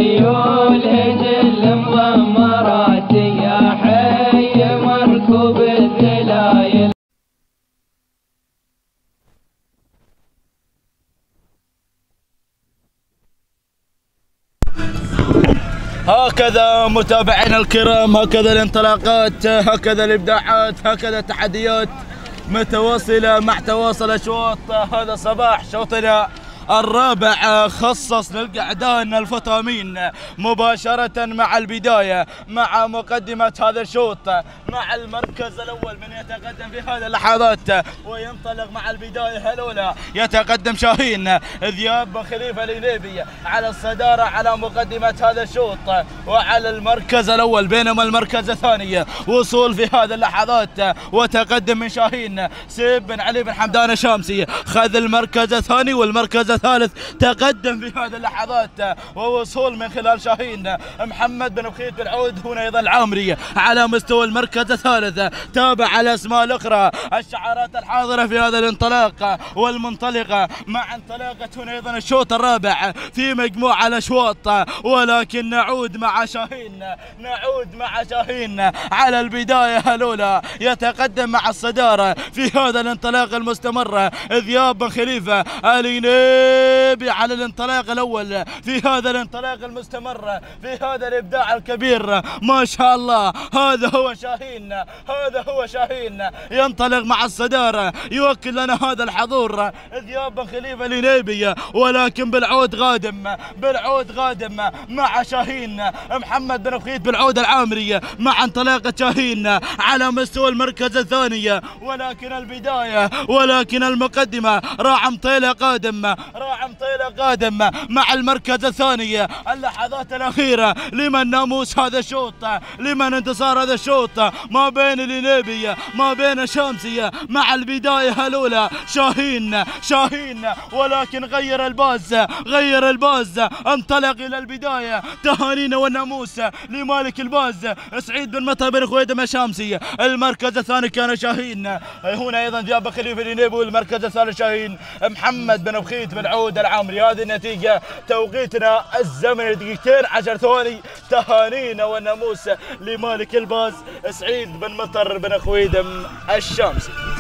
خيول هجل مضمرات يا حي مركوب الذلايل. هكذا متابعينا الكرام، هكذا الانطلاقات، هكذا الابداعات، هكذا التحديات متواصلة مع تواصل اشواط هذا الصباح. شوطنا الرابع خصص للقعدان الفطامين مباشرة مع البداية مع مقدمة هذا الشوط مع المركز الأول من يتقدم في هذه اللحظات وينطلق مع البداية الأولى. يتقدم شاهين ذياب بن خليفة الإنيبي على الصدارة على مقدمة هذا الشوط وعلى المركز الأول، بينما المركز الثاني وصول في هذه اللحظات وتقدم من شاهين سيف بن علي بن حمدان الشامسي خذ المركز الثاني، والمركز الثالث تقدم في هذه اللحظات ووصول من خلال شاهين محمد بن بخيت بن عود هنا ايضا العامري على مستوى المركز الثالث. تابع الاسماء الاخرى الشعارات الحاضره في هذا الانطلاق والمنطلقه مع انطلاقه هنا ايضا الشوط الرابع في مجموعه الاشواط، ولكن نعود مع شاهين على البدايه الاولى. يتقدم مع الصداره في هذا الانطلاق المستمر ذياب بن خليفه الإنيبي على الانطلاق الأول في هذا الانطلاق المستمر في هذا الإبداع الكبير. ما شاء الله، هذا هو شاهين ينطلق مع الصدارة، يوكل لنا هذا الحضور ذياب بن خليفة الإنيبي، ولكن بالعود غادم مع شاهين محمد بن بخيت بن عود العامري مع انطلاقة شاهين على مستوى المركز الثاني، ولكن البداية ولكن المقدمة راعي مطيلة قادم مع المركز الثاني. اللحظات الأخيرة لمن ناموس هذا الشوط، لمن انتصار هذا الشوط ما بين الإنيبي ما بين الشامسي مع البداية الأولى. شاهين ولكن غير الباز انطلق إلى البداية. تهانينا والناموس لمالك الباز سعيد بن مطر بن خويدم الشامسي. المركز الثاني كان شاهين، هنا أيضا ذياب بن خليفة الإنيبي، والمركز الثالث شاهين محمد بن بخيت بن عود العامري. هذه النتيجة، توقيتنا الزمني 2:10 ثواني. تهانينا والناموس لمالك الباز سعيد بن مطر بن خويدم الشامسي.